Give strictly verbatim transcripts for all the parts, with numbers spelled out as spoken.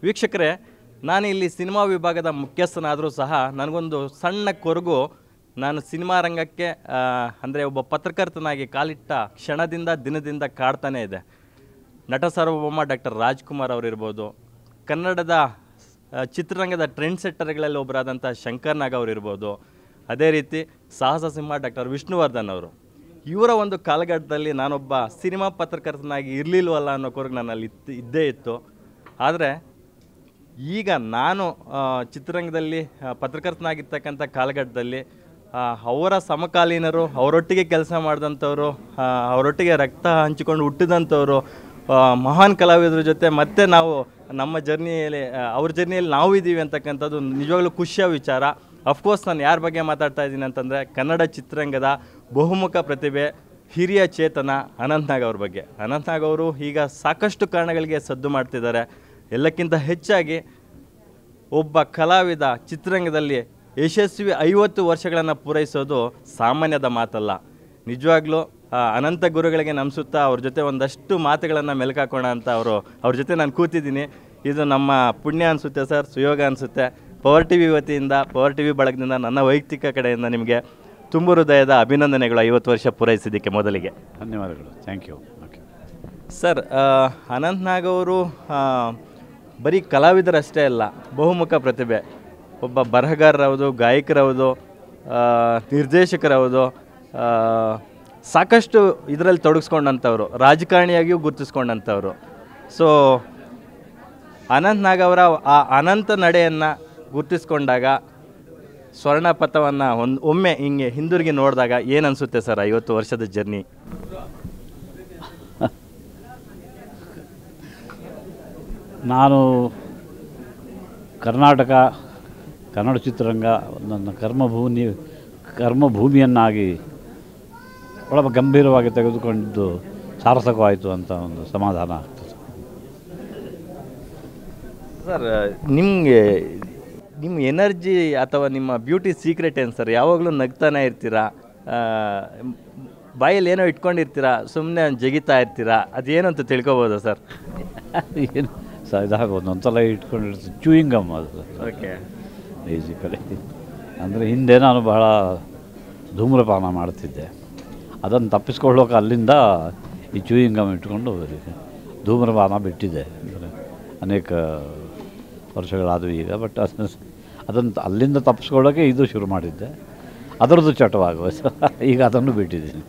ವೀಕ್ಷಕರೇ, ನಾನು ಇಲ್ಲಿ ಸಿನಿಮಾ ವಿಭಾಗದ ಮುಖ್ಯಸ್ಥನಾದರೂ ಸಹ ನನಗೊಂದು ಸಣ್ಣ ಕೊರಗು. ನಾನು ಸಿನಿಮಾ ರಂಗಕ್ಕೆ ಅಂದರೆ ಒಬ್ಬ ಪತ್ರಕರ್ತನಾಗಿ ಕಾಲಿಟ್ಟ ಕ್ಷಣದಿಂದ ದಿನದಿಂದ ಕಾಡ್ತಾನೇ ಇದೆ. ನಟ ಸಾರ್ವಭೌಮ ಡಾಕ್ಟರ್ ರಾಜ್ಕುಮಾರ್ ಅವರಿರ್ಬೋದು, ಕನ್ನಡದ ಚಿತ್ರರಂಗದ ಟ್ರೆಂಡ್ ಸೆಟ್ಟರ್ಗಳಲ್ಲಿ ಒಬ್ಬರಾದಂಥ ಶಂಕರ್ ನಾಗ್ ಅವರಿರ್ಬೋದು, ಅದೇ ರೀತಿ ಸಾಹಸ ಸಿಂಹ ಡಾಕ್ಟರ್ ವಿಷ್ಣುವರ್ಧನ್ ಅವರು. ಇವರ ಒಂದು ಕಾಲಘಟ್ಟದಲ್ಲಿ ನಾನೊಬ್ಬ ಸಿನಿಮಾ ಪತ್ರಕರ್ತನಾಗಿ ಇರಲಿಲ್ವಲ್ಲ ಅನ್ನೋ ಕೊರಗು ನನ್ನಲ್ಲಿ ಇತ್ತು ಇದ್ದೇ ಇತ್ತು. ಆದರೆ ಈಗ ನಾನು ಚಿತ್ರರಂಗದಲ್ಲಿ ಪತ್ರಕರ್ತನಾಗಿರ್ತಕ್ಕಂಥ ಕಾಲಘಟ್ಟದಲ್ಲಿ ಅವರ ಸಮಕಾಲೀನರು, ಅವರೊಟ್ಟಿಗೆ ಕೆಲಸ ಮಾಡಿದಂಥವ್ರು, ಅವರೊಟ್ಟಿಗೆ ರಕ್ತ ಹಂಚಿಕೊಂಡು ಹುಟ್ಟಿದಂಥವ್ರು, ಮಹಾನ್ ಕಲಾವಿದರ ಜೊತೆ ಮತ್ತೆ ನಾವು ನಮ್ಮ ಜರ್ನಿಯಲ್ಲಿ ಅವ್ರ ಜರ್ನಿಯಲ್ಲಿ ನಾವು ಇದ್ದೀವಿ ಅಂತಕ್ಕಂಥದ್ದು ನಿಜವಾಗ್ಲೂ ಖುಷಿಯ ವಿಚಾರ. ಅಫ್ಕೋರ್ಸ್ ನಾನು ಯಾರ ಬಗ್ಗೆ ಮಾತಾಡ್ತಾ ಇದ್ದೀನಿ ಅಂತಂದರೆ ಕನ್ನಡ ಚಿತ್ರರಂಗದ ಬಹುಮುಖ ಪ್ರತಿಭೆ, ಹಿರಿಯ ಚೇತನ ಅನಂತ್ ನಾಗ್ ಅವ್ರ ಬಗ್ಗೆ. ಅನಂತ್ ನಾಗ್ ಅವರು ಈಗ ಸಾಕಷ್ಟು ಕಾರಣಗಳಿಗೆ ಸದ್ದು ಮಾಡ್ತಿದ್ದಾರೆ. ಎಲ್ಲಕ್ಕಿಂತ ಹೆಚ್ಚಾಗಿ ಒಬ್ಬ ಕಲಾವಿದ ಚಿತ್ರರಂಗದಲ್ಲಿ ಯಶಸ್ವಿ ಐವತ್ತು ವರ್ಷಗಳನ್ನು ಪೂರೈಸೋದು ಸಾಮಾನ್ಯದ ಮಾತಲ್ಲ. ನಿಜವಾಗ್ಲೂ ಅನಂತ ಗುರುಗಳಿಗೆ ನಮಿಸುತ್ತಾ ಅವ್ರ ಜೊತೆ ಒಂದಷ್ಟು ಮಾತುಗಳನ್ನು ಮೆಲುಕಾಕೋಣ ಅಂತ ಅವರು ಅವ್ರ ಜೊತೆ ನಾನು ಕೂತಿದ್ದೀನಿ. ಇದು ನಮ್ಮ ಪುಣ್ಯ ಅನಿಸುತ್ತೆ ಸರ್, ಸುಯೋಗ ಅನಿಸುತ್ತೆ. ಪವರ್ ಟಿ ವಿ ವತಿಯಿಂದ, ಪವರ್ ಟಿ ವಿ ಬಳಗದಿಂದ, ನನ್ನ ವೈಯಕ್ತಿಕ ಕಡೆಯಿಂದ ನಿಮಗೆ ತುಂಬ ಹೃದಯದ ಅಭಿನಂದನೆಗಳು ಐವತ್ತು ವರ್ಷ ಪೂರೈಸಿದ್ದಕ್ಕೆ ಮೊದಲಿಗೆ ಧನ್ಯವಾದಗಳು. Thank you. Okay sir, Anant Nag ಅವರು ಬರೀ ಕಲಾವಿದರಷ್ಟೇ ಅಲ್ಲ, ಬಹುಮುಖ ಪ್ರತಿಭೆ. ಒಬ್ಬ ಬರಹಗಾರರವುದು, ಗಾಯಕರವುದು, ನಿರ್ದೇಶಕರವುದು, ಸಾಕಷ್ಟು ಇದರಲ್ಲಿ ತೊಡಗಿಸ್ಕೊಂಡಂಥವ್ರು, ರಾಜಕಾರಣಿಯಾಗಿಯೂ ಗುರುತಿಸ್ಕೊಂಡಂಥವ್ರು. ಸೊ ಅನಂತ್ ನಾಗ್ ಅವರ ಆ ಅನಂತ ನಡೆಯನ್ನು ಗುರುತಿಸ್ಕೊಂಡಾಗ, ಸ್ವರ್ಣ ಪಥವನ್ನು ಒಂದು ಒಮ್ಮೆ ಹಿಂಗೆ ಹಿಂದಿರುಗಿ ನೋಡಿದಾಗ ಏನು ಅನಿಸುತ್ತೆ ಸರ್ ಐವತ್ತು ವರ್ಷದ ಜರ್ನಿ? ನಾನು ಕರ್ನಾಟಕ ಕನ್ನಡ ಚಿತ್ರರಂಗ ನನ್ನ ಕರ್ಮಭೂಮಿ ಕರ್ಮಭೂಮಿಯನ್ನಾಗಿ ಒಳ ಗಂಭೀರವಾಗಿ ತೆಗೆದುಕೊಂಡಿದ್ದು ಸಾರ್ಥಕವಾಯಿತು ಅಂತ ಒಂದು ಸಮಾಧಾನ ಆಗ್ತದೆ. ಸರ್, ನಿಮಗೆ ನಿಮ್ಮ ಎನರ್ಜಿ ಅಥವಾ ನಿಮ್ಮ ಬ್ಯೂಟಿ ಸೀಕ್ರೆಟ್ ಏನು ಸರ್? ಯಾವಾಗಲೂ ನಗ್ತಾನೆ ಇರ್ತೀರಾ, ಬಾಯಲ್ಲಿ ಏನೋ ಇಟ್ಕೊಂಡಿರ್ತೀರಾ, ಸುಮ್ಮನೆ ಜಗಿತಾ ಇರ್ತೀರಾ, ಅದೇನು ಅಂತ ತಿಳ್ಕೊಬೋದಾ ಸರ್? ಏನು ಸ ಇದಾಗೋದು ಒಂದ್ಸಲ ಇಟ್ಕೊಂಡಿರ್ತೀವಿ, ಚೂಯಿಂಗ್ ಗಮ್ ಅದು. ಓಕೆ, ಬೇಸಿಕಲಿ ಅಂದರೆ ಹಿಂದೆ ನಾನು ಬಹಳ ಧೂಮ್ರಪಾನ ಮಾಡ್ತಿದ್ದೆ. ಅದನ್ನು ತಪ್ಪಿಸ್ಕೊಳ್ಳೋಕೆ ಅಲ್ಲಿಂದ ಈ ಚೂಯಿಂಗ್ ಗಮ್ ಇಟ್ಕೊಂಡು ಧೂಮ್ರಪಾನ ಬಿಟ್ಟಿದ್ದೆ. ಅಂದರೆ ಅನೇಕ ವರ್ಷಗಳಾದವು ಈಗ. ಬಟ್ ಅದು ಅದನ್ನು ಅಲ್ಲಿಂದ ತಪ್ಪಿಸ್ಕೊಳ್ಳೋಕೆ ಇದು ಶುರು ಮಾಡಿದ್ದೆ. ಅದರದ್ದು ಚಟವಾಗುವ ಈಗ ಅದನ್ನು ಬಿಟ್ಟಿದ್ದೀನಿ.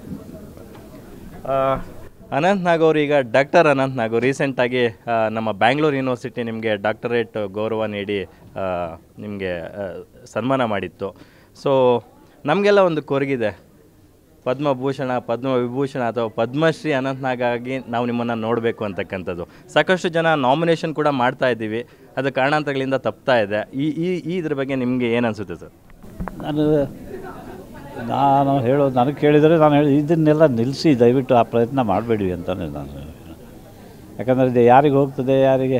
ಅನಂತ್ ನಾಗ್ ಅವರು ಈಗ ಡಾಕ್ಟರ್ ಅನಂತ್ ನಾಗ್ ರೀಸೆಂಟಾಗಿ ನಮ್ಮ ಬ್ಯಾಂಗ್ಳೂರು ಯೂನಿವರ್ಸಿಟಿ ನಿಮಗೆ ಡಾಕ್ಟರೇಟ್ ಗೌರವ ನೀಡಿ ನಿಮಗೆ ಸನ್ಮಾನ ಮಾಡಿತ್ತು. ಸೊ ನಮಗೆಲ್ಲ ಒಂದು ಕೊರಗಿದೆ, ಪದ್ಮಭೂಷಣ, ಪದ್ಮವಿಭೂಷಣ ಅಥವಾ ಪದ್ಮಶ್ರೀ ಅನಂತ್ ನಾಗ್ ಆಗಿ ನಾವು ನಿಮ್ಮನ್ನು ನೋಡಬೇಕು ಅಂತಕ್ಕಂಥದ್ದು. ಸಾಕಷ್ಟು ಜನ ನಾಮಿನೇಷನ್ ಕೂಡ ಮಾಡ್ತಾ ಇದ್ದೀವಿ, ಅದು ಕಾರಣಾಂತರಗಳಿಂದ ತಪ್ತಾ ಇದೆ. ಈ ಈ ಇದ್ರ ಬಗ್ಗೆ ನಿಮಗೆ ಏನು ಅನಿಸುತ್ತೆ ಸರ್? ನಾನು ನಾನು ಹೇಳೋದು, ನನಗೆ ಕೇಳಿದರೆ ನಾನು ಹೇಳಿ ಇದನ್ನೆಲ್ಲ ನಿಲ್ಲಿಸಿ ದಯವಿಟ್ಟು ಆ ಪ್ರಯತ್ನ ಮಾಡಬೇಡಿ ಅಂತಲೇ ನಾನು. ಯಾಕಂದರೆ ಇದು ಯಾರಿಗೆ ಹೋಗ್ತದೆ, ಯಾರಿಗೆ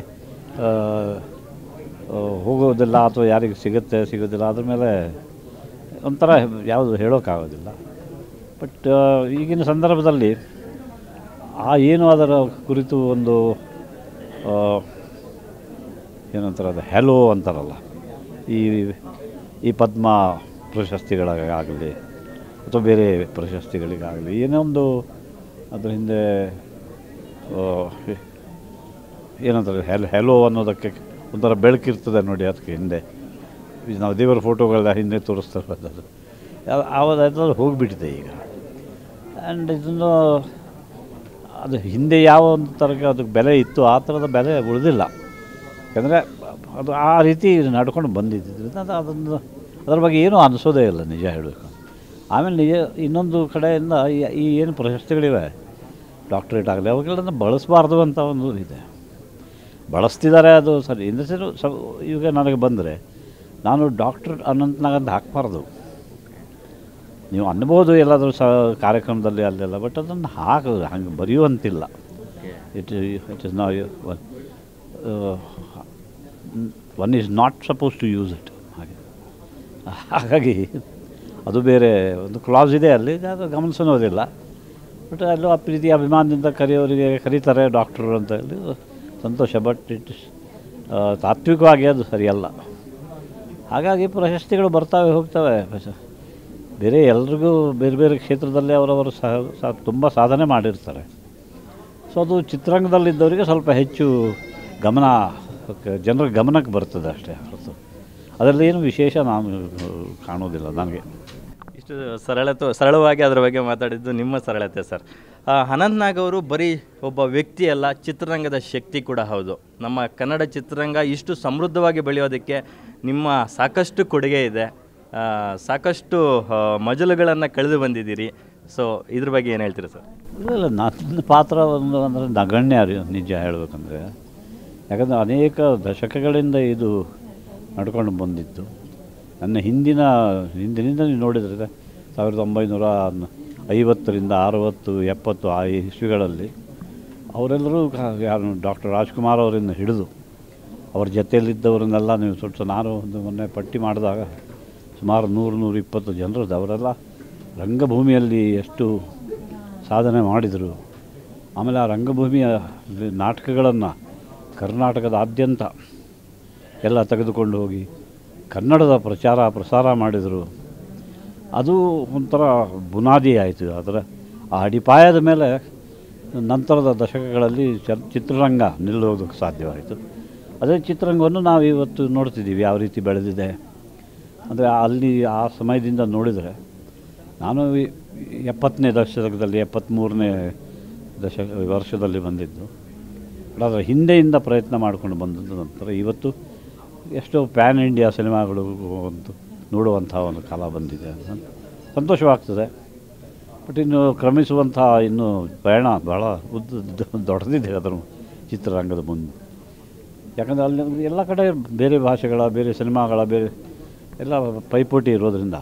ಹೋಗೋದಿಲ್ಲ, ಅಥವಾ ಯಾರಿಗೆ ಸಿಗುತ್ತೆ ಸಿಗೋದಿಲ್ಲ, ಅದ್ರ ಮೇಲೆ ಒಂಥರ ಯಾವುದು ಹೇಳೋಕ್ಕಾಗೋದಿಲ್ಲ. ಬಟ್ ಈಗಿನ ಸಂದರ್ಭದಲ್ಲಿ ಆ ಏನು ಅದರ ಕುರಿತು ಒಂದು ಏನಂತಾರೆ, ಅದು ಹೆಲೋ ಅಂತಾರಲ್ಲ, ಈ ಈ ಪದ್ಮ ಪ್ರಶಸ್ತಿಗಳಿಗಾಗಲಿ ಅಥವಾ ಬೇರೆ ಪ್ರಶಸ್ತಿಗಳಿಗಾಗಲಿ ಏನೋ ಒಂದು ಅದ್ರ ಹಿಂದೆ ಏನಂತಾರೆ, ಹೆಲ್ ಹೆಲೋ ಅನ್ನೋದಕ್ಕೆ ಒಂಥರ ಬೆಳಕಿರ್ತದೆ ನೋಡಿ. ಅದಕ್ಕೆ ಹಿಂದೆ ನಾವು ದೇವರ ಫೋಟೋಗಳ ಹಿಂದೆ ತೋರಿಸ್ತಾರೆ, ಅದು ಆವಾಗೆಲ್ಲ ಹೋಗಿಬಿಟ್ಟಿದೆ ಈಗ. ಆ್ಯಂಡ್ ಇದನ್ನು ಅದು ಹಿಂದೆ ಯಾವ ಒಂದು ಥರಕ್ಕೆ ಅದಕ್ಕೆ ಬೆಲೆ ಇತ್ತು, ಆ ಥರದ ಬೆಲೆ ಉಳಿದಿಲ್ಲ. ಯಾಕಂದರೆ ಅದು ಆ ರೀತಿ ನಡ್ಕೊಂಡು ಬಂದಿದ್ದರಿಂದ ಅದು ಅದನ್ನು ಅದರ ಬಗ್ಗೆ ಏನೂ ಅನಿಸೋದೇ ಇಲ್ಲ, ನಿಜ ಹೇಳಬೇಕು. ಆಮೇಲೆ ನಿಜ ಇನ್ನೊಂದು ಕಡೆಯಿಂದ ಈ ಏನು ಪ್ರಶಸ್ತಿಗಳಿವೆ, ಡಾಕ್ಟ್ರೇಟ್ ಆಗಲಿ, ಅವುಗಳನ್ನು ಬಳಸಬಾರ್ದು ಅಂತ ಒಂದು ಇದೆ. ಬಳಸ್ತಿದ್ದಾರೆ, ಅದು ಸರಿ. ಇಂದ ಸರಿ ಸ ಈಗ ನನಗೆ ಬಂದರೆ ನಾನು ಡಾಕ್ಟರ್ ಅನಂತ್ ನಾಗ್ ಅಂತ ಹಾಕಬಾರ್ದು. ನೀವು ಅನ್ಬೋದು ಎಲ್ಲಾದರೂ ಸ ಕಾರ್ಯಕ್ರಮದಲ್ಲಿ ಅಲ್ಲೆಲ್ಲ, ಬಟ್ ಅದನ್ನು ಹಾಕ ಹಂಗೆ ಬರೆಯುವಂತಿಲ್ಲ. It it is not one is not suppose to use it. ಹಾಗೆ ಹಾಗಾಗಿ ಅದು ಬೇರೆ ಒಂದು ಕ್ಲಾಸ್ ಇದೆ ಅಲ್ಲಿ, ಅದು ಗಮನಿಸೋದಿಲ್ಲ. ಬಟ್ ಅಲ್ಲೂ ಆ ಪ್ರೀತಿ ಅಭಿಮಾನದಿಂದ ಕರೆಯೋರಿಗೆ ಕರೀತಾರೆ ಡಾಕ್ಟ್ರು ಅಂತ ಹೇಳಿ, ಸಂತೋಷ. ಬಟ್ ಇಟ್ ಇಸ್ ತಾತ್ವಿಕವಾಗಿ ಅದು ಸರಿಯಲ್ಲ. ಹಾಗಾಗಿ ಪ್ರಶಸ್ತಿಗಳು ಬರ್ತಾವೆ ಹೋಗ್ತವೆ. ಬೇರೆ ಎಲ್ರಿಗೂ ಬೇರೆ ಬೇರೆ ಕ್ಷೇತ್ರದಲ್ಲಿ ಅವರವರು ಸಹ ತುಂಬ ಸಾಧನೆ ಮಾಡಿರ್ತಾರೆ. ಸೊ ಅದು ಚಿತ್ರರಂಗದಲ್ಲಿದ್ದವರಿಗೆ ಸ್ವಲ್ಪ ಹೆಚ್ಚು ಗಮನ, ಜನರ ಗಮನಕ್ಕೆ ಬರ್ತದೆ ಅಷ್ಟೇ ಹೊರತು ಅದರಲ್ಲಿ ಏನು ವಿಶೇಷ ನಾನು ಕಾಣೋದಿಲ್ಲ. ನನಗೆ ಇಷ್ಟು ಸರಳತೆ ಸರಳವಾಗಿ ಅದರ ಬಗ್ಗೆ ಮಾತಾಡಿದ್ದು ನಿಮ್ಮ ಸರಳತೆ ಸರ್. ಅನಂತ್ ನಾಗ್ ಅವರು ಬರೀ ಒಬ್ಬ ವ್ಯಕ್ತಿ ಅಲ್ಲ, ಚಿತ್ರರಂಗದ ಶಕ್ತಿ ಕೂಡ ಹೌದು. ನಮ್ಮ ಕನ್ನಡ ಚಿತ್ರರಂಗ ಇಷ್ಟು ಸಮೃದ್ಧವಾಗಿ ಬೆಳೆಯೋದಕ್ಕೆ ನಿಮ್ಮ ಸಾಕಷ್ಟು ಕೊಡುಗೆ ಇದೆ. ಸಾಕಷ್ಟು ಮಜಲುಗಳನ್ನು ಕಳೆದು ಬಂದಿದ್ದೀರಿ. ಸೊ ಇದ್ರ ಬಗ್ಗೆ ಏನು ಹೇಳ್ತೀರಾ ಸರ್? ಇಲ್ಲ, ನನ್ನ ಪಾತ್ರ ಒಂದು ಅಂದರೆ ನಗಣ್ಯ ನಿಜ ಹೇಳಬೇಕಂದ್ರೆ. ಯಾಕಂದರೆ ಅನೇಕ ದಶಕಗಳಿಂದ ಇದು ನಡ್ಕೊಂಡು ಬಂದಿತ್ತು. ನನ್ನ ಹಿಂದಿನ ಹಿಂದಿನಿಂದ ನೀವು ನೋಡಿದರೆ ಸಾವಿರದ ಒಂಬೈನೂರ ಐವತ್ತರಿಂದ ಅರವತ್ತು ಎಪ್ಪತ್ತು ಆ ಇಸ್ವಿಗಳಲ್ಲಿ ಅವರೆಲ್ಲರೂ ಯಾರು ಡಾಕ್ಟರ್ ರಾಜ್ಕುಮಾರ್ ಅವರಿಂದ ಹಿಡಿದು ಅವ್ರ ಜೊತೆಯಲ್ಲಿದ್ದವರನ್ನೆಲ್ಲ ನೀವು ಸ್ವಲ್ಪ ನಾನು ಒಂದು ಮೊನ್ನೆ ಪಟ್ಟಿ ಮಾಡಿದಾಗ ಸುಮಾರು ನೂರು ನೂರ ಇಪ್ಪತ್ತು ಜನರದ್ದು ಅವರೆಲ್ಲ ರಂಗಭೂಮಿಯಲ್ಲಿ ಎಷ್ಟು ಸಾಧನೆ ಮಾಡಿದರು. ಆಮೇಲೆ ಆ ರಂಗಭೂಮಿಯ ನಾಟಕಗಳನ್ನು ಕರ್ನಾಟಕದಾದ್ಯಂತ ಎಲ್ಲ ತೆಗೆದುಕೊಂಡು ಹೋಗಿ ಕನ್ನಡದ ಪ್ರಚಾರ ಪ್ರಸಾರ ಮಾಡಿದರು. ಅದು ಒಂಥರ ಬುನಾದಿ ಆಯಿತು. ಅದರ ಆ ಅಡಿಪಾಯದ ಮೇಲೆ ನಂತರದ ದಶಕಗಳಲ್ಲಿ ಚ ಚಿತ್ರರಂಗ ನಿಲ್ಲೋದಕ್ಕೆ ಸಾಧ್ಯವಾಯಿತು. ಅದೇ ಚಿತ್ರರಂಗವನ್ನು ನಾವು ಇವತ್ತು ನೋಡ್ತಿದ್ದೀವಿ ಯಾವ ರೀತಿ ಬೆಳೆದಿದೆ. ಅಂದರೆ ಅಲ್ಲಿ ಆ ಸಮಯದಿಂದ ನೋಡಿದರೆ ನಾನು ಎಪ್ಪತ್ತನೇ ದಶಕದಲ್ಲಿ ಎಪ್ಪತ್ತ್ಮೂರನೇ ದಶಕ ವರ್ಷದಲ್ಲಿ ಬಂದಿದ್ದು. ಅದರ ಹಿಂದೆಯಿಂದ ಪ್ರಯತ್ನ ಮಾಡಿಕೊಂಡು ಬಂದದ್ದು ನಂತರ ಇವತ್ತು ಎಷ್ಟೋ ಪ್ಯಾನ್ ಇಂಡಿಯಾ ಸಿನಿಮಾಗಳು ಒಂದು ನೋಡುವಂಥ ಒಂದು ಕಾಲ ಬಂದಿದೆ. ಸಂತೋಷವಾಗ್ತದೆ. ಬಟ್ ಇನ್ನು ಕ್ರಮಿಸುವಂಥ ಇನ್ನೂ ಪ್ರಯಾಣ ಭಾಳ ಉದ್ದ ದೊಡ್ಡದಿದೆ ಅದರ ಚಿತ್ರರಂಗದ ಮುಂದೆ. ಯಾಕಂದರೆ ಅಲ್ಲಿ ಎಲ್ಲ ಕಡೆ ಬೇರೆ ಭಾಷೆಗಳ ಬೇರೆ ಸಿನಿಮಾಗಳ ಬೇರೆ ಎಲ್ಲ ಪೈಪೋಟಿ ಇರೋದರಿಂದ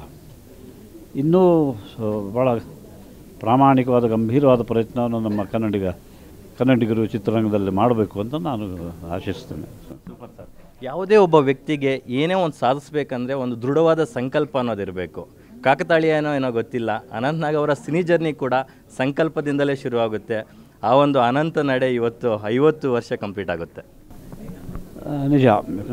ಇನ್ನೂ ಭಾಳ ಪ್ರಾಮಾಣಿಕವಾದ ಗಂಭೀರವಾದ ಪ್ರಯತ್ನವನ್ನು ನಮ್ಮ ಕನ್ನಡಿಗ ಕನ್ನಡಿಗರು ಚಿತ್ರರಂಗದಲ್ಲಿ ಮಾಡಬೇಕು ಅಂತ ನಾನು ಆಶಿಸ್ತೇನೆ. Super sir. ಯಾವುದೇ ಒಬ್ಬ ವ್ಯಕ್ತಿಗೆ ಏನೇ ಒಂದು ಸಾಧಿಸಬೇಕಂದ್ರೆ ಒಂದು ದೃಢವಾದ ಸಂಕಲ್ಪ ಅನ್ನೋದಿರಬೇಕು. ಕಾಕತಾಳೀಯ ಏನೋ ಏನೋ ಗೊತ್ತಿಲ್ಲ, ಅನಂತ್ ನಾಗ್ ಅವರ ಸಿನಿ ಜರ್ನಿ ಕೂಡ ಸಂಕಲ್ಪದಿಂದಲೇ ಶುರುವಾಗುತ್ತೆ. ಆ ಒಂದು ಅನಂತ ನಡೆ ಇವತ್ತು ಐವತ್ತು ವರ್ಷ ಕಂಪ್ಲೀಟ್ ಆಗುತ್ತೆ. ನಿಜ.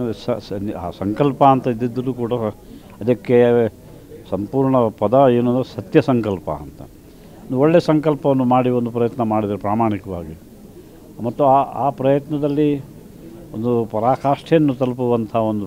ಆ ಸಂಕಲ್ಪ ಅಂತ ಇದ್ದಿದ್ದರೂ ಕೂಡ ಅದಕ್ಕೆ ಸಂಪೂರ್ಣ ಪದ ಏನು ಸತ್ಯ ಸಂಕಲ್ಪ ಅಂತ. ಒಳ್ಳೆಯ ಸಂಕಲ್ಪವನ್ನು ಮಾಡಿ ಒಂದು ಪ್ರಯತ್ನ ಮಾಡಿದರೆ ಪ್ರಾಮಾಣಿಕವಾಗಿ ಮತ್ತು ಆ ಆ ಪ್ರಯತ್ನದಲ್ಲಿ ಒಂದು ಪರಾಕಾಷ್ಠೆಯನ್ನು ತಲುಪುವಂಥ ಒಂದು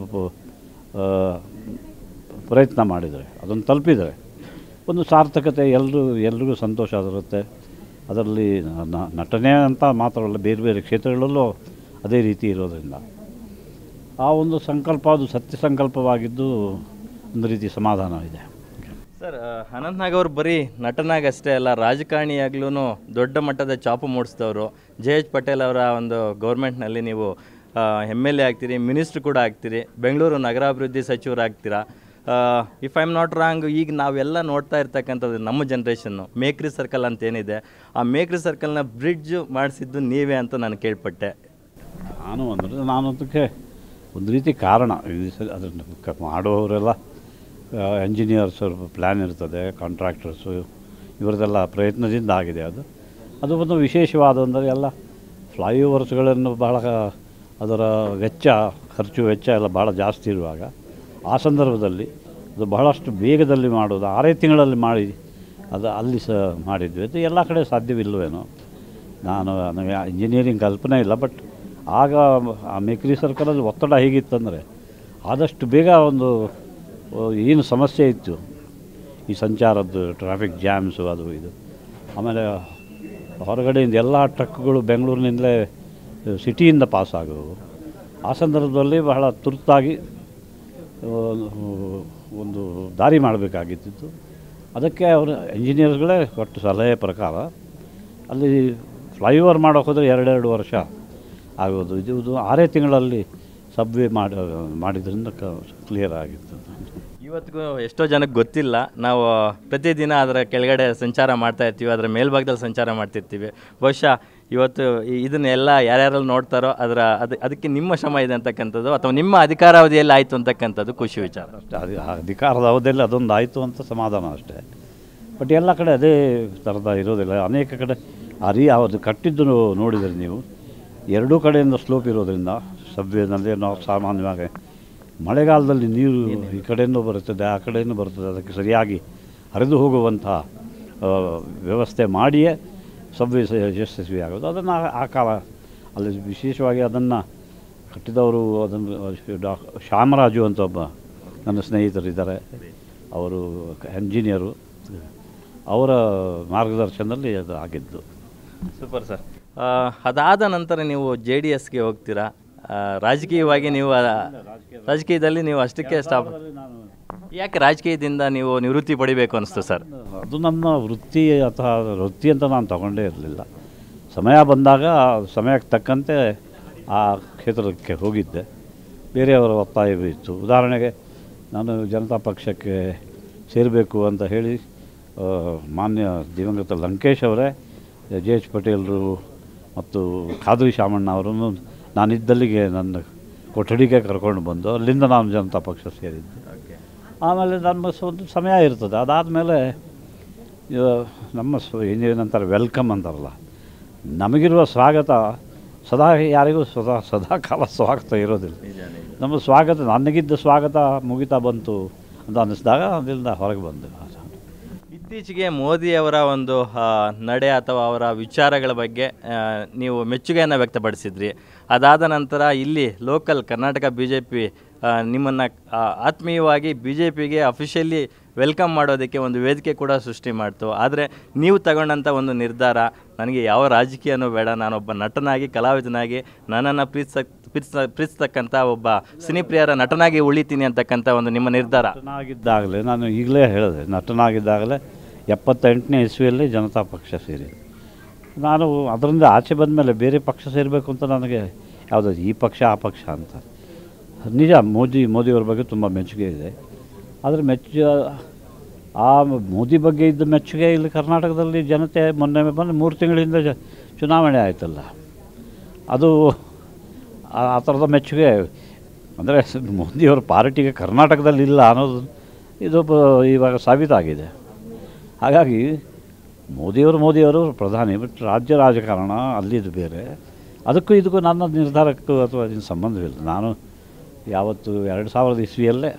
ಪ್ರಯತ್ನ ಮಾಡಿದರೆ ಅದನ್ನು ತಲುಪಿದರೆ ಒಂದು ಸಾರ್ಥಕತೆ ಎಲ್ಲರೂ ಎಲ್ರಿಗೂ ಸಂತೋಷ ಆಗಿರುತ್ತೆ. ಅದರಲ್ಲಿ ನಟನೆ ಅಂತ ಮಾತ್ರವಲ್ಲ, ಬೇರೆ ಬೇರೆ ಕ್ಷೇತ್ರಗಳಲ್ಲೂ ಅದೇ ರೀತಿ ಇರೋದರಿಂದ ಆ ಒಂದು ಸಂಕಲ್ಪ ಅದು ಸತ್ಯ ಸಂಕಲ್ಪವಾಗಿದ್ದು ಒಂದು ರೀತಿ ಸಮಾಧಾನ ಇದೆ. ಸರ್, ಅನಂತ್ ನಾಗ್ ಅವರು ಬರೀ ನಟನಾಗಷ್ಟೇ ಅಲ್ಲ, ರಾಜಕಾರಣಿಯಾಗ್ಲೂ ದೊಡ್ಡ ಮಟ್ಟದ ಚಾಪು ಮೂಡಿಸಿದವರು. ಜೆ ಎಚ್ ಪಟೇಲ್ ಅವರ ಒಂದು ಗೌರ್ಮೆಂಟ್ನಲ್ಲಿ ನೀವು ಎಮ್ ಎಲ್ ಎ ಆಗ್ತೀರಿ, ಮಿನಿಸ್ಟ್ರು ಕೂಡ ಆಗ್ತೀರಿ, ಬೆಂಗಳೂರು ನಗರಾಭಿವೃದ್ಧಿ ಸಚಿವರಾಗ್ತೀರಾ. If I am not wrong, ಈಗ ನಾವೆಲ್ಲ ನೋಡ್ತಾ ಇರ್ತಕ್ಕಂಥದ್ದು ನಮ್ಮ ಜನ್ರೇಷನ್ನು ಮೇಕ್ರಿ ಸರ್ಕಲ್ ಅಂತ ಏನಿದೆ, ಆ ಮೇಕ್ರಿ ಸರ್ಕಲ್ನ ಬ್ರಿಡ್ಜ್ ಮಾಡಿಸಿದ್ದು ನೀವೇ ಅಂತ ನಾನು ಕೇಳ್ಪಟ್ಟೆ. ನಾನು ಅಂದರೆ ನಾನು ಅದಕ್ಕೆ ಒಂದು ರೀತಿ ಕಾರಣ. ಅದನ್ನು ಮಾಡುವವರೆಲ್ಲ ಎಂಜಿನಿಯರ್ಸ್ ಪ್ಲ್ಯಾನ್ ಇರ್ತದೆ, ಕಾಂಟ್ರಾಕ್ಟರ್ಸು ಇವರದೆಲ್ಲ ಪ್ರಯತ್ನದಿಂದ ಆಗಿದೆ. ಅದು ಅದು ಒಂದು ವಿಶೇಷವಾದ ಅಂದರೆ ಎಲ್ಲ ಫ್ಲೈಓವರ್ಸ್ಗಳನ್ನು ಭಾಳ ಅದರ ವೆಚ್ಚ ಖರ್ಚು ವೆಚ್ಚ ಎಲ್ಲ ಭಾಳ ಜಾಸ್ತಿ ಇರುವಾಗ ಆ ಸಂದರ್ಭದಲ್ಲಿ ಅದು ಬಹಳಷ್ಟು ಬೇಗದಲ್ಲಿ ಮಾಡೋದು, ಆರೇ ತಿಂಗಳಲ್ಲಿ ಮಾಡಿ ಅದು ಅಲ್ಲಿ ಸಹ ಮಾಡಿದ್ವಿ. ಅದು ಎಲ್ಲ ಕಡೆ ಸಾಧ್ಯವಿಲ್ಲವೇನೋ. ನಾನು ನನಗೆ ಇಂಜಿನಿಯರಿಂಗ್ ಕಲ್ಪನೆ ಇಲ್ಲ. ಬಟ್ ಆಗ ಆ ಮೇಕ್ರಿ ಸರ್ಕಲಲ್ಲಿ ಒತ್ತಡ ಹೇಗಿತ್ತಂದರೆ ಆದಷ್ಟು ಬೇಗ ಒಂದು ಏನು ಸಮಸ್ಯೆ ಇತ್ತು ಈ ಸಂಚಾರದ್ದು, ಟ್ರಾಫಿಕ್ ಜಾಮ್ಸು ಅದು ಇದು, ಆಮೇಲೆ ಹೊರಗಡೆಯಿಂದ ಎಲ್ಲ ಟ್ರಕ್ಗಳು ಬೆಂಗಳೂರಿನಿಂದಲೇ ಸಿಟಿಯಿಂದ ಪಾಸ್ ಆಗೋವು. ಆ ಸಂದರ್ಭದಲ್ಲಿ ಬಹಳ ತುರ್ತಾಗಿ ಒಂದು ದಾರಿ ಮಾಡಬೇಕಾಗಿತ್ತು. ಅದಕ್ಕೆ ಅವರು ಎಂಜಿನಿಯರ್ಸ್ಗಳೇ ಕೊಟ್ಟು ಸಲಹೆ ಪ್ರಕಾರ ಅಲ್ಲಿ ಫ್ಲೈಓವರ್ ಮಾಡೋಕೆ ಹೋದರೆ ಎರಡೆರಡು ವರ್ಷ ಆಗೋದು. ಇದು ಇದು ಆರೇ ತಿಂಗಳಲ್ಲಿ ಸಬ್ವೇ ಮಾಡಿ ಮಾಡಿದ್ರಿಂದ ಕ್ಲಿಯರ್ ಆಗಿತ್ತು. ಇವತ್ತಿಗೂ ಎಷ್ಟೋ ಜನಕ್ಕೆ ಗೊತ್ತಿಲ್ಲ, ನಾವು ಪ್ರತಿದಿನ ಅದರ ಕೆಳಗಡೆ ಸಂಚಾರ ಮಾಡ್ತಾ ಇರ್ತೀವಿ, ಅದರ ಮೇಲ್ಭಾಗದಲ್ಲಿ ಸಂಚಾರ ಮಾಡ್ತಿರ್ತೀವಿ. ಬಹುಶಃ ಇವತ್ತು ಇದನ್ನೆಲ್ಲ ಯಾರ್ಯಾರಲ್ಲಿ ನೋಡ್ತಾರೋ ಅದರ ಅದು ಅದಕ್ಕೆ ನಿಮ್ಮ ಶ್ರಮ ಇದೆ ಅಂತಕ್ಕಂಥದ್ದು, ಅಥವಾ ನಿಮ್ಮ ಅಧಿಕಾರಾವಧಿಯಲ್ಲಿ ಆಯಿತು ಅಂತಕ್ಕಂಥದ್ದು ಖುಷಿ ವಿಚಾರ ಅಷ್ಟೇ. ಅದು ಅಧಿಕಾರದ ಅವಧಿಯಲ್ಲಿ ಅದೊಂದು ಆಯಿತು ಅಂತ ಸಮಾಧಾನ ಅಷ್ಟೇ. ಬಟ್ ಎಲ್ಲ ಕಡೆ ಅದೇ ಥರದ ಇರೋದಿಲ್ಲ. ಅನೇಕ ಕಡೆ ಆ ರೀ ಅದು ಕಟ್ಟಿದ್ದು ನೋಡಿದರೆ ನೀವು ಎರಡೂ ಕಡೆಯಿಂದ ಸ್ಲೋಪ್ ಇರೋದ್ರಿಂದ ಸಬ್ವೇನಲ್ಲಿ ನಾವು ಸಾಮಾನ್ಯವಾಗಿ ಮಳೆಗಾಲದಲ್ಲಿ ನೀರು ಈ ಕಡೆಯಿಂದ ಬರುತ್ತದೆ ಆ ಕಡೆಯಿಂದ ಬರುತ್ತದೆ, ಅದಕ್ಕೆ ಸರಿಯಾಗಿ ಹರಿದು ಹೋಗುವಂಥ ವ್ಯವಸ್ಥೆ ಮಾಡಿಯೇ ಸಬ್ವೆ ಯಶಸ್ವಿ ಆಗೋದು. ಅದನ್ನು ಆ ಕಾಲ ಅಲ್ಲಿ ವಿಶೇಷವಾಗಿ ಅದನ್ನು ಕಟ್ಟಿದವರು ಅದನ್ನು ಡಾ ಶ್ಯಾಮರಾಜು ಅಂತ ಒಬ್ಬ ನನ್ನ ಸ್ನೇಹಿತರಿದ್ದಾರೆ, ಅವರು ಎಂಜಿನಿಯರು, ಅವರ ಮಾರ್ಗದರ್ಶನದಲ್ಲಿ ಅದು ಆಗಿದ್ದು. Super sir. ಅದಾದ ನಂತರ ನೀವು ಜೆ ಡಿ ಎಸ್ಗೆ ಹೋಗ್ತೀರಾ. ರಾಜಕೀಯವಾಗಿ ನೀವು ರಾಜಕೀಯದಲ್ಲಿ ನೀವು ಅಷ್ಟಕ್ಕೆ ಸ್ಟಾಪ್, ಯಾಕೆ ರಾಜಕೀಯದಿಂದ ನೀವು ನಿವೃತ್ತಿ ಪಡಿಬೇಕು ಅನಿಸ್ತು ಸರ್? ಅದು ನನ್ನ ವೃತ್ತಿ ಅಥವಾ ವೃತ್ತಿ ಅಂತ ನಾನು ತಗೊಂಡೇ ಇರಲಿಲ್ಲ. ಸಮಯ ಬಂದಾಗ ಸಮಯಕ್ಕೆ ತಕ್ಕಂತೆ ಆ ಕ್ಷೇತ್ರಕ್ಕೆ ಹೋಗಿದ್ದೆ. ಬೇರೆಯವರ ಒತ್ತಾಯವೂ ಇತ್ತು. ಉದಾಹರಣೆಗೆ ನಾನು ಜನತಾ ಪಕ್ಷಕ್ಕೆ ಸೇರಬೇಕು ಅಂತ ಹೇಳಿ ಮಾನ್ಯ ದಿವಂಗತ ಲಂಕೇಶ್ ಅವರೇ, ಜೆ ಎಚ್ ಪಟೇಲರು ಮತ್ತು ಖಾದ್ರಿ ಶಾಮಣ್ಣ ಅವರನ್ನು ನಾನಿದ್ದಲ್ಲಿಗೆ ನನ್ನ ಕೊಠಡಿಗೆ ಕರ್ಕೊಂಡು ಬಂದು ಅಲ್ಲಿಂದ ನಾನು ಜನತಾ ಪಕ್ಷ ಸೇರಿದ್ದೆ. ಆಮೇಲೆ ನಮ್ಮ ಒಂದು ಸಮಯ ಇರ್ತದೆ. ಅದಾದಮೇಲೆ ನಮ್ಮ ಸ್ವ ಏನಂತಾರೆ ವೆಲ್ಕಮ್ ಅಂತಾರಲ್ಲ, ನಮಗಿರುವ ಸ್ವಾಗತ ಸದಾ ಯಾರಿಗೂ ಸದಾ ಸದಾ ಕಾಲ ಸ್ವಾಗತ ಇರೋದಿಲ್ಲ. ನಮ್ಮ ಸ್ವಾಗತ ನನಗಿದ್ದ ಸ್ವಾಗತ ಮುಗಿತಾ ಬಂತು ಅಂತ ಅನ್ನಿಸಿದಾಗ ಅದರಿಂದ ಹೊರಗೆ ಬಂದೆ. ಇತ್ತೀಚೆಗೆ ಮೋದಿಯವರ ಒಂದು ನಡೆ ಅಥವಾ ಅವರ ವಿಚಾರಗಳ ಬಗ್ಗೆ ನೀವು ಮೆಚ್ಚುಗೆಯನ್ನು ವ್ಯಕ್ತಪಡಿಸಿದ್ರಿ. ಅದಾದ ನಂತರ ಇಲ್ಲಿ local Karnataka B J P ನಿಮ್ಮನ್ನು ಆತ್ಮೀಯವಾಗಿ ಬಿ ಜೆ ಪಿಗೆ ಅಫಿಷಿಯಲಿ ವೆಲ್ಕಮ್ ಮಾಡೋದಕ್ಕೆ ಒಂದು ವೇದಿಕೆ ಕೂಡ ಸೃಷ್ಟಿ ಮಾಡ್ತು. ಆದರೆ ನೀವು ತಗೊಂಡಂಥ ಒಂದು ನಿರ್ಧಾರ, ನನಗೆ ಯಾವ ರಾಜಕೀಯನೂ ಬೇಡ, ನಾನೊಬ್ಬ ನಟನಾಗಿ ಕಲಾವಿದನಾಗಿ ನನ್ನನ್ನು ಪ್ರೀತಿಸ ಪ್ರೀತಿಸ ಪ್ರೀತಿಸ್ತಕ್ಕಂಥ ಒಬ್ಬ ಸಿನಿಪ್ರಿಯರ ನಟನಾಗಿ ಉಳಿತೀನಿ ಅಂತಕ್ಕಂಥ ಒಂದು ನಿಮ್ಮ ನಿರ್ಧಾರ. ನಟನಾಗಿದ್ದಾಗಲೇ ನಾನು ಈಗಲೇ ಹೇಳಿದೆ, ನಟನಾಗಿದ್ದಾಗಲೇ ಎಪ್ಪತ್ತೆಂಟನೇ ಇಸ್ವಿಯಲ್ಲಿ ಜನತಾ ಪಕ್ಷ ಸೇರಿದೆ. ನಾನು ಅದರಿಂದ ಆಚೆ ಬಂದ ಮೇಲೆ ಬೇರೆ ಪಕ್ಷ ಸೇರಬೇಕು ಅಂತ ನನಗೆ ಯಾವುದಾದ್ರು ಈ ಪಕ್ಷ ಆ ಪಕ್ಷ ಅಂತ ನಿಜ. ಮೋದಿ ಮೋದಿಯವ್ರ ಬಗ್ಗೆ ತುಂಬ ಮೆಚ್ಚುಗೆ ಇದೆ. ಆದರೆ ಮೆಚ್ಚು ಆ ಮೋದಿ ಬಗ್ಗೆ ಇದ್ದ ಮೆಚ್ಚುಗೆ ಇಲ್ಲಿ ಕರ್ನಾಟಕದಲ್ಲಿ ಜನತೆ ಮೊನ್ನೆ ಬಂದು ಮೂರು ತಿಂಗಳಿಂದ ಜ ಚುನಾವಣೆ ಆಯಿತಲ್ಲ, ಅದು ಆ ಥರದ ಮೆಚ್ಚುಗೆ ಅಂದರೆ ಮೋದಿಯವರ ಪಾರ್ಟಿಗೆ ಕರ್ನಾಟಕದಲ್ಲಿ ಇಲ್ಲ ಅನ್ನೋದು ಇದು ಇವಾಗ ಸಾಬೀತಾಗಿದೆ. ಹಾಗಾಗಿ ಮೋದಿಯವರು ಮೋದಿಯವರು ಪ್ರಧಾನಿ, ಬಟ್ ರಾಜ್ಯ ರಾಜಕಾರಣ ಅಲ್ಲಿದ್ದು ಬೇರೆ. ಅದಕ್ಕೂ ಇದಕ್ಕೂ ನನ್ನ ನಿರ್ಧಾರಕ್ಕೂ ಅಥವಾ ಇದನ್ನು ಸಂಬಂಧವಿಲ್ಲ. ನಾನು ಯಾವತ್ತು ಎರಡು ಸಾವಿರದ ಇಸ್ವಿಯಲ್ಲೇ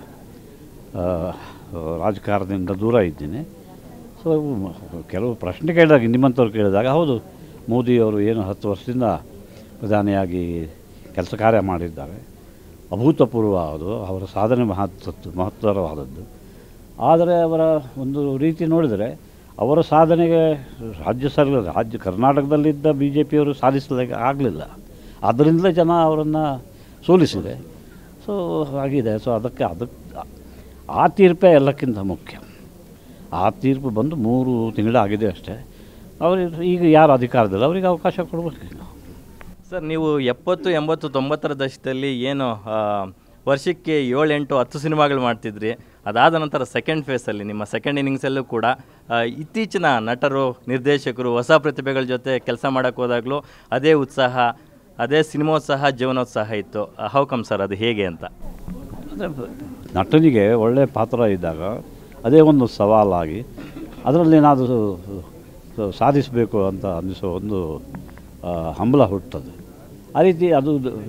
ರಾಜಕಾರಣದಿಂದ ದೂರ ಇದ್ದೀನಿ. ಸೊ ಕೆಲವು ಪ್ರಶ್ನೆ ಕೇಳಿದಾಗ ನಿಮ್ಮಂಥವ್ರು ಕೇಳಿದಾಗ ಹೌದು, ಮೋದಿಯವರು ಏನು ಹತ್ತು ವರ್ಷದಿಂದ ಪ್ರಧಾನಿಯಾಗಿ ಕೆಲಸ ಕಾರ್ಯ ಮಾಡಿದ್ದಾರೆ, ಅಭೂತಪೂರ್ವ ಅದು, ಅವರ ಸಾಧನೆ ಮಹತ್ವದ್ದು ಮಹತ್ತರವಾದದ್ದು. ಆದರೆ ಅವರ ಒಂದು ರೀತಿ ನೋಡಿದರೆ ಅವರ ಸಾಧನೆಗೆ ರಾಜ್ಯ ಸರ್ ರಾಜ್ಯ ಕರ್ನಾಟಕದಲ್ಲಿದ್ದ ಬಿ ಜೆ ಪಿಯವರು ಸಾಧಿಸಲಿಕ್ಕೆ ಆಗಲಿಲ್ಲ. ಅದರಿಂದಲೇ ಜನ ಅವರನ್ನು ಸೋಲಿಸಿದೆ. ಸೊ ಆಗಿದೆ. ಸೊ ಅದಕ್ಕೆ ಅದಕ್ಕೆ ಆ ತೀರ್ಪೇ ಎಲ್ಲಕ್ಕಿಂತ ಮುಖ್ಯ. ಆ ತೀರ್ಪು ಬಂದು ಮೂರು ತಿಂಗಳಾಗಿದೆ ಅಷ್ಟೇ. ಅವ್ರಿಗೆ ಈಗ ಯಾರು ಅಧಿಕಾರದಿಲ್ಲ, ಅವರಿಗೆ ಅವಕಾಶ ಕೊಡಬೇಕು. ಸರ್, ನೀವು ಎಪ್ಪತ್ತು ಎಂಬತ್ತು ತೊಂಬತ್ತರ ದಶಕದಲ್ಲಿ ಏನು ವರ್ಷಕ್ಕೆ ಏಳು ಎಂಟು ಹತ್ತು ಸಿನಿಮಾಗಳು ಮಾಡ್ತಿದ್ರಿ. ಅದಾದ ನಂತರ ಸೆಕೆಂಡ್ ಫೇಸಲ್ಲಿ ನಿಮ್ಮ ಸೆಕೆಂಡ್ ಇನ್ನಿಂಗ್ಸಲ್ಲೂ ಕೂಡ ಇತ್ತೀಚಿನ ನಟರು, ನಿರ್ದೇಶಕರು, ಹೊಸ ಪ್ರತಿಭೆಗಳ ಜೊತೆ ಕೆಲಸ ಮಾಡೋಕ್ಕೆ ಹೋದಾಗಲೂ ಅದೇ ಉತ್ಸಾಹ, ಅದೇ ಸಿನಿಮೋತ್ಸಾಹ, ಜೀವನೋತ್ಸಾಹ ಇತ್ತು. ಹೌ ಕಮ್ ಸರ್, ಅದು ಹೇಗೆ ಅಂತ? ಅದೇ ನಟನಿಗೆ ಒಳ್ಳೆಯ ಪಾತ್ರ ಇದ್ದಾಗ ಅದೇ ಒಂದು ಸವಾಲಾಗಿ ಅದರಲ್ಲಿ ಏನಾದರೂ ಸಾಧಿಸಬೇಕು ಅಂತ ಅನ್ನಿಸೋ ಒಂದು ಹಂಬಲ ಹುಟ್ಟುತ್ತದೆ. ಆ ರೀತಿ ಅದು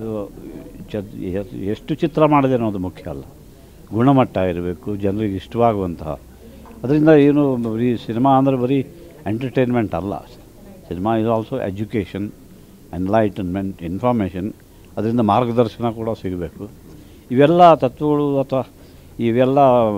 ಚ ಎಷ್ಟು ಚಿತ್ರ ಮಾಡಿದೆ ಅನ್ನೋದು ಮುಖ್ಯ ಅಲ್ಲ, ಗುಣಮಟ್ಟ ಇರಬೇಕು, ಜನರಿಗೆ ಇಷ್ಟವಾಗುವಂತಹ. ಅದರಿಂದ ಏನು ಬರೀ ಸಿನಿಮಾ ಅಂದರೆ ಬರೀ ಎಂಟರ್ಟೈನ್ಮೆಂಟ್ ಅಲ್ಲ. Cinema is also education, enlightenment, information. ಅದರಿಂದ ಮಾರ್ಗದರ್ಶನ ಕೂಡ ಸಿಗಬೇಕು. ಇವೆಲ್ಲ ತತ್ವಗಳು ಅಥವಾ ಇವೆಲ್ಲ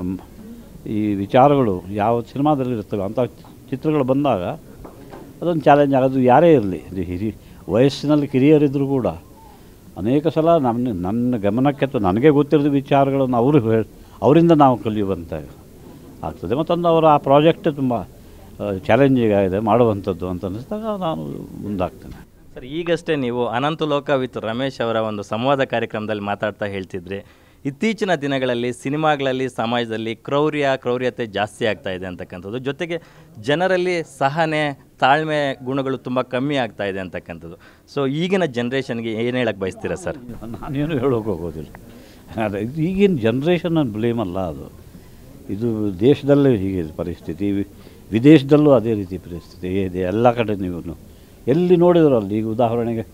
ಈ ವಿಚಾರಗಳು ಯಾವ ಸಿನಿಮಾದಲ್ಲಿ ಇರ್ತವೆ ಅಂಥ ಚಿತ್ರಗಳು ಬಂದಾಗ ಅದೊಂದು ಚಾಲೆಂಜ್ ಆಗೋದು. ಯಾರೇ ಇರಲಿ, ಇದು ಹಿರಿ ವಯಸ್ಸಿನಲ್ಲಿ ಕಿರಿಯರಿದ್ದರೂ ಕೂಡ ಅನೇಕ ಸಲ ನಮ್ಮ ನನ್ನ ಗಮನಕ್ಕೆ ಅಥವಾ ನನಗೆ ಗೊತ್ತಿರೋದು ವಿಚಾರಗಳನ್ನು ಅವರು ಹೇಳಿ ಅವರಿಂದ ನಾವು ಕಲಿಯುವಂತೆ ಆಗ್ತದೆ. ಮತ್ತೊಂದು ಅವರ ಆ ಪ್ರಾಜೆಕ್ಟ್ ತುಂಬ ಚಾಲೆಂಜಿಂಗ್ ಆಗಿದೆ ಮಾಡುವಂಥದ್ದು ಅಂತ ಅನ್ನಿಸಿದಾಗ ನಾನು ಮುಂದಾಗ್ತೇನೆ. ಸರ್, ಈಗಷ್ಟೇ ನೀವು ಅನಂತ ಲೋಕ ವಿತ್ ರಮೇಶ್ ಅವರ ಒಂದು ಸಂವಾದ ಕಾರ್ಯಕ್ರಮದಲ್ಲಿ ಮಾತಾಡ್ತಾ ಹೇಳ್ತಿದ್ರಿ, ಇತ್ತೀಚಿನ ದಿನಗಳಲ್ಲಿ ಸಿನಿಮಾಗಳಲ್ಲಿ ಸಮಾಜದಲ್ಲಿ ಕ್ರೌರ್ಯ ಕ್ರೌರ್ಯತೆ ಜಾಸ್ತಿ ಆಗ್ತಾ ಇದೆ ಅಂತಕ್ಕಂಥದ್ದು, ಜೊತೆಗೆ ಜನರಲ್ಲಿ ಸಹನೆ ತಾಳ್ಮೆ ಗುಣಗಳು ತುಂಬ ಕಮ್ಮಿ ಆಗ್ತಾ ಇದೆ ಅಂತಕ್ಕಂಥದ್ದು. ಸೊ ಈಗಿನ ಜನ್ರೇಷನ್ಗೆ ಏನು ಹೇಳಕ್ಕೆ ಬಯಸ್ತೀರಾ ಸರ್? ನಾನೇನು ಹೇಳೋಕೆ ಹೋಗೋದಿಲ್ಲ. ಅದೇ ಈಗಿನ ಜನ್ರೇಷನ್ ಬ್ಲೇಮ್ ಅಲ್ಲ, ಅದು ಇದು ದೇಶದಲ್ಲೇ ಹೀಗೆ ಪರಿಸ್ಥಿತಿ, ವಿದೇಶದಲ್ಲೂ ಅದೇ ರೀತಿ ಪರಿಸ್ಥಿತಿ ಇದೆ. ಎಲ್ಲ ಕಡೆ ನೀವು ಎಲ್ಲಿ ನೋಡಿದ್ರು ಅಲ್ಲಿ ಈಗ ಉದಾಹರಣೆಗೆ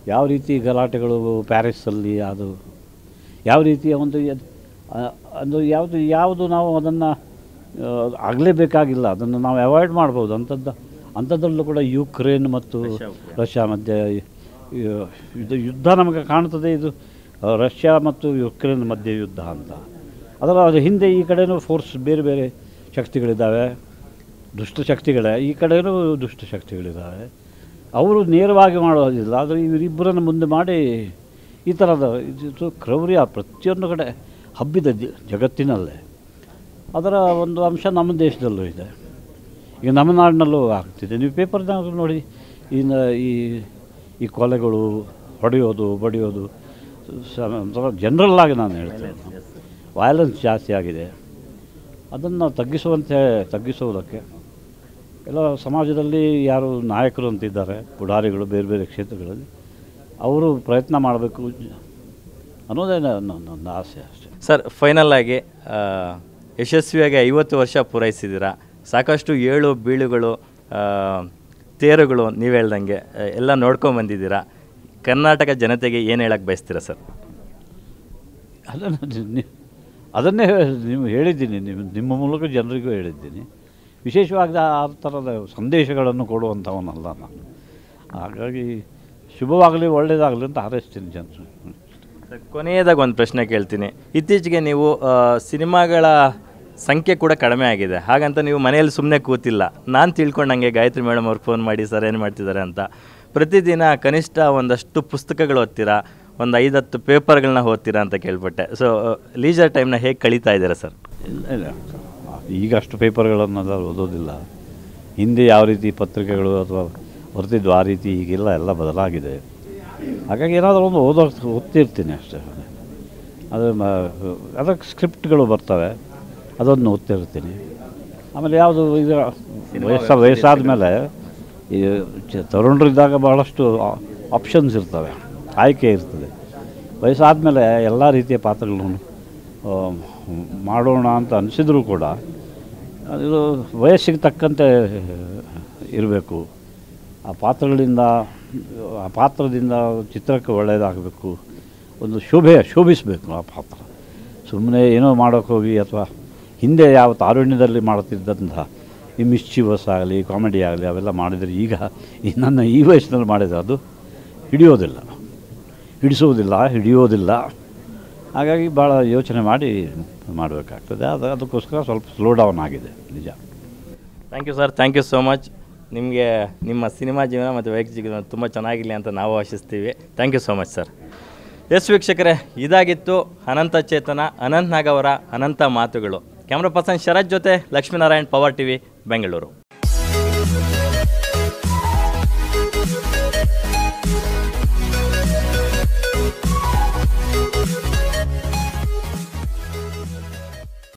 ಯಾವ ರೀತಿ ಗಲಾಟೆಗಳು ಪ್ಯಾರಿಸಲ್ಲಿ ಅದು ಯಾವ ರೀತಿಯ ಒಂದು ಅದು ಯಾವುದು ಯಾವುದು ನಾವು ಅದನ್ನು ಆಗಲೇಬೇಕಾಗಿಲ್ಲ, ಅದನ್ನು ನಾವು ಅವಾಯ್ಡ್ ಮಾಡ್ಬೋದು. ಅಂಥದ್ದು ಅಂಥದ್ರಲ್ಲೂ ಕೂಡ ಯುಕ್ರೇನ್ ಮತ್ತು ರಷ್ಯಾ ಮಧ್ಯೆ ಇದು ಯುದ್ಧ ನಮಗೆ ಕಾಣ್ತದೆ. ಇದು ರಷ್ಯಾ ಮತ್ತು ಯುಕ್ರೇನ್ ಮಧ್ಯೆ ಯುದ್ಧ ಅಂತ. ಅದರ ಹಿಂದೆ ಈ ಕಡೆಯೂ ಫೋರ್ಸ್ ಬೇರೆ ಬೇರೆ ಶಕ್ತಿಗಳಿದ್ದಾವೆ, ದುಷ್ಟಶಕ್ತಿಗಳೇ, ಈ ಕಡೆಯೂ ದುಷ್ಟಶಕ್ತಿಗಳಿದ್ದಾವೆ. ಅವರು ನೇರವಾಗಿ ಮಾಡೋದಿಲ್ಲ, ಆದರೆ ಇವರಿಬ್ಬರನ್ನು ಮುಂದೆ ಮಾಡಿ ಈ ಥರದ ಇದು ಕ್ರೌರ್ಯ ಪ್ರತಿಯೊಂದು ಕಡೆ ಹಬ್ಬಿದ ಜಗತ್ತಿನಲ್ಲೇ. ಅದರ ಒಂದು ಅಂಶ ನಮ್ಮ ದೇಶದಲ್ಲೂ ಇದೆ, ಈಗ ನಮ್ಮ ನಾಡಿನಲ್ಲೂ ಆಗ್ತಿದೆ. ನೀವು ಪೇಪರ್ನಾಗ ನೋಡಿ, ಇನ್ನು ಈ ಈ ಕೊಲೆಗಳು, ಹೊಡೆಯೋದು, ಬಡಿಯೋದು ಜನರಲ್ ಆಗಿ ನಾನು ಹೇಳ್ತೇನೆ, ವಯಲೆನ್ಸ್ ಜಾಸ್ತಿ ಆಗಿದೆ. ಅದನ್ನು ತಗ್ಗಿಸುವಂತೆ ತಗ್ಗಿಸುವುದಕ್ಕೆ ಎಲ್ಲ ಸಮಾಜದಲ್ಲಿ ಯಾರು ನಾಯಕರು ಅಂತಿದ್ದಾರೆ, ಪುಢಾರಿಗಳು ಬೇರೆ ಬೇರೆ ಕ್ಷೇತ್ರಗಳಲ್ಲಿ, ಅವರು ಪ್ರಯತ್ನ ಮಾಡಬೇಕು ಅನ್ನೋದೇ ನನ್ನ ಆಸೆ ಅಷ್ಟೇ. ಸರ್, ಫೈನಲ್ ಆಗಿ ಯಶಸ್ವಿಯಾಗಿ ಐವತ್ತು ವರ್ಷ ಪೂರೈಸಿದ್ದೀರಾ. ಸಾಕಷ್ಟು ಏಳು ಬೀಳುಗಳು, ತೇರುಗಳು ನೀವು ಹೇಳ್ದಂಗೆ ಎಲ್ಲ ನೋಡ್ಕೊಂಬಂದಿದ್ದೀರಾ. ಕರ್ನಾಟಕ ಜನತೆಗೆ ಏನು ಹೇಳಕ್ಕೆ ಬಯಸ್ತೀರಾ ಸರ್? ಅದನ್ನು ಅದನ್ನೇ ನೀವು ಹೇಳಿದ್ದೀನಿ, ನಿಮ್ಮ ನಿಮ್ಮ ಮೂಲಕ ಜನರಿಗೂ ಹೇಳಿದ್ದೀನಿ. ವಿಶೇಷವಾಗಿ ಆ ಥರದ ಸಂದೇಶಗಳನ್ನು ಕೊಡುವಂಥವನ್ನಲ್ಲ ನಾನು. ಹಾಗಾಗಿ ಶುಭವಾಗಲಿ, ಒಳ್ಳೆಯದಾಗಲಿ ಅಂತ ಹಾರೈಸ್ತೀನಿ ಜನರು. ಕೊನೆಯದಾಗಿ ಒಂದು ಪ್ರಶ್ನೆ ಕೇಳ್ತೀನಿ. ಇತ್ತೀಚೆಗೆ ನೀವು ಸಿನಿಮಾಗಳ ಸಂಖ್ಯೆ ಕೂಡ ಕಡಿಮೆ ಆಗಿದೆ, ಹಾಗಂತ ನೀವು ಮನೆಯಲ್ಲಿ ಸುಮ್ಮನೆ ಕೂತಿಲ್ಲ. ನಾನು ತಿಳ್ಕೊಂಡಂಗೆ ಗಾಯತ್ರಿ ಮೇಡಮ್ ಅವ್ರು ಫೋನ್ ಮಾಡಿ ಸರ್ ಏನು ಮಾಡ್ತಿದ್ದಾರೆ ಅಂತ, ಪ್ರತಿದಿನ ಕನಿಷ್ಠ ಒಂದಷ್ಟು ಪುಸ್ತಕಗಳು ಓದ್ತೀರಾ, ಒಂದು ಐದತ್ತು ಪೇಪರ್ಗಳನ್ನ ಓದ್ತೀರಾ ಅಂತ ಕೇಳ್ಪಟ್ಟೆ. ಸೊ ಲೀಜರ್ ಟೈಮ್ನ ಹೇಗೆ ಕಳೀತಾ ಇದ್ದೀರಾ ಸರ್? ಇಲ್ಲ ಇಲ್ಲ, ಈಗ ಅಷ್ಟು ಪೇಪರ್ಗಳನ್ನೆಲ್ಲ ಓದೋದಿಲ್ಲ. ಹಿಂದೆ ಯಾವ ರೀತಿ ಪತ್ರಿಕೆಗಳು ಅಥವಾ ಬರ್ತಿದ್ವು ಆ ರೀತಿ ಈಗೆಲ್ಲ ಎಲ್ಲ ಬದಲಾಗಿದೆ. ಹಾಗಾಗಿ ಏನಾದರೂ ಒಂದು ಓದೋ ಓದ್ತಿರ್ತೀನಿ ಅಷ್ಟೇ. ಅದು ಅದಕ್ಕೆ ಸ್ಕ್ರಿಪ್ಟ್ಗಳು ಬರ್ತವೆ, ಅದನ್ನು ಓದ್ತಿರ್ತೀನಿ. ಆಮೇಲೆ ಯಾವುದು ಈಗ ವಯಸ್ಸ ವಯಸ್ಸಾದ ಮೇಲೆ ಈ ತರುಣರಿದ್ದಾಗ ಭಾಳಷ್ಟು ಆಪ್ಷನ್ಸ್ ಇರ್ತವೆ, ಆಯ್ಕೆ ಇರ್ತದೆ. ವಯಸ್ಸಾದಮೇಲೆ ಎಲ್ಲ ರೀತಿಯ ಪಾತ್ರಗಳನ್ನು ಮಾಡೋಣ ಅಂತ ಅನಿಸಿದರೂ ಕೂಡ ಅದು ವಯಸ್ಸಿಗೆ ತಕ್ಕಂತೆ ಇರಬೇಕು. ಆ ಪಾತ್ರಗಳಿಂದ ಆ ಪಾತ್ರದಿಂದ ಚಿತ್ರಕ್ಕೆ ಒಳ್ಳೆಯದಾಗಬೇಕು, ಒಂದು ಶೋಭೆ ಶೋಭಿಸಬೇಕು ಆ ಪಾತ್ರ. ಸುಮ್ಮನೆ ಏನೋ ಮಾಡೋಕ್ಕೆ ಹೋಗಿ ಅಥವಾ ಹಿಂದೆ ಯಾವ ತಾರುಣ್ಯದಲ್ಲಿ ಮಾಡ್ತಿದ್ದಂಥ ಈ ಮಿಸ್ಚಿವಸ್ ಆಗಲಿ, ಕಾಮಿಡಿ ಆಗಲಿ ಅವೆಲ್ಲ ಮಾಡಿದರೆ ಈಗ ಈ ನನ್ನ ಈ ವಯಸ್ಸಿನಲ್ಲಿ ಮಾಡಿದರೆ ಅದು ಹಿಡಿಯೋದಿಲ್ಲ, ಹಿಡಿಸೋದಿಲ್ಲ, ಹಿಡಿಯೋದಿಲ್ಲ. ಹಾಗಾಗಿ ಭಾಳ ಯೋಚನೆ ಮಾಡಿ ಮಾಡಬೇಕಾಗ್ತದೆ. ಅದು ಅದಕ್ಕೋಸ್ಕರ ಸ್ವಲ್ಪ ಸ್ಲೋ ಡೌನ್ ಆಗಿದೆ, ನಿಜ. Thank you sir, thank you so much. ನಿಮಗೆ ನಿಮ್ಮ ಸಿನಿಮಾ ಜೀವನ ಮತ್ತು ವೈಯಕ್ತಿಕ ಜೀವನ ತುಂಬ ಚೆನ್ನಾಗಿರಲಿ ಅಂತ ನಾವು ಆಶಿಸ್ತೀವಿ. Thank you so much sir. Yes ವೀಕ್ಷಕರೇ, ಇದಾಗಿತ್ತು ಅನಂತ ಚೇತನ ಅನಂತ್ ನಾಗ್ ಅವರ ಅನಂತ ಮಾತುಗಳು. ಕ್ಯಾಮ್ರಾ ಪರ್ಸನ್ ಶರತ್ ಜೊತೆ ಲಕ್ಷ್ಮೀನಾರಾಯಣ್, ಪವರ್ ಟಿವಿ, ಬೆಂಗಳೂರು.